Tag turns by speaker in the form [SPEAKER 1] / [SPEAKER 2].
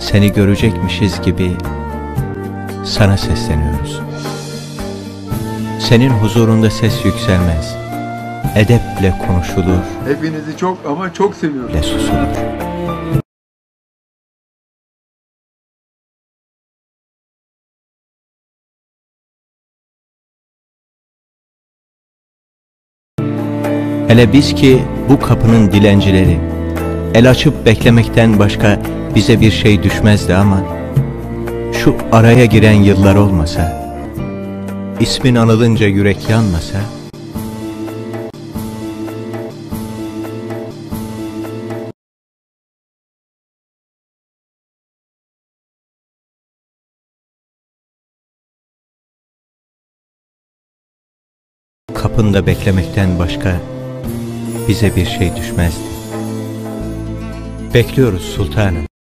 [SPEAKER 1] seni görecekmişiz gibi sana sesleniyoruz. Senin huzurunda ses yükselmez, edeple konuşulur,
[SPEAKER 2] Hepinizi çok ama çok seviyorum.
[SPEAKER 1] ve susulur. Hele biz ki bu kapının dilencileri, el açıp beklemekten başka bize bir şey düşmezdi ama şu araya giren yıllar olmasa, ismin anılınca yürek yanmasa, kapında beklemekten başka bize bir şey düşmezdi. Bekliyoruz sultanım.